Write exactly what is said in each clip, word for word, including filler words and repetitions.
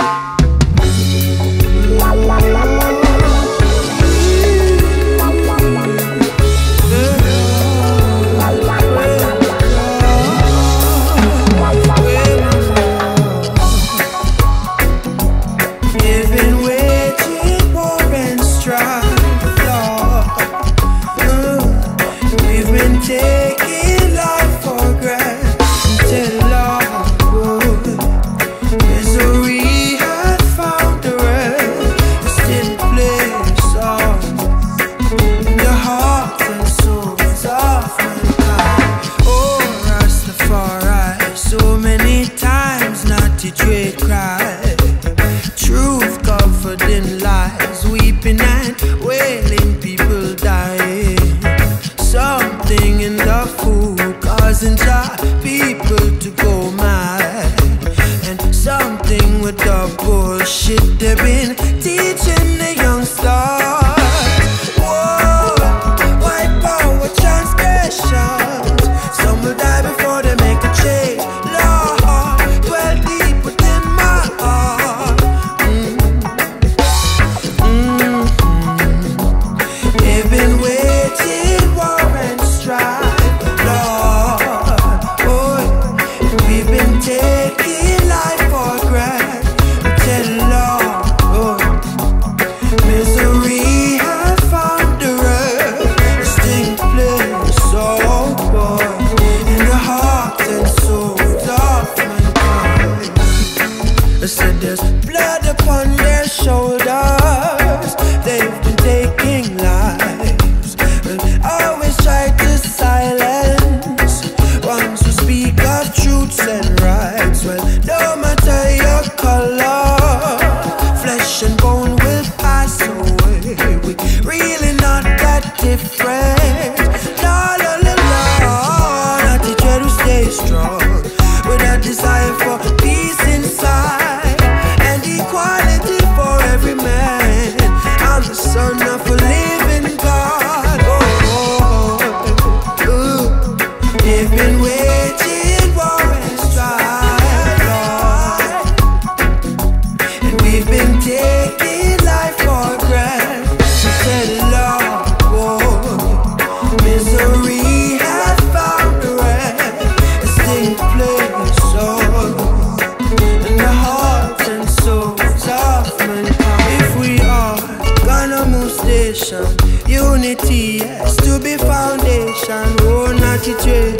Unity has to be foundation. Oh, not it trade.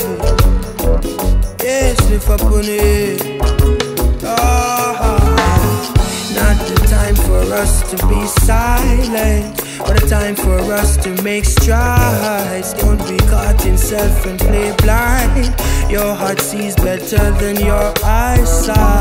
Yes, lift up on it. Oh, not the time for us to be silent, but a time for us to make strides. Don't be caught in self and play blind. Your heart sees better than your eyesight.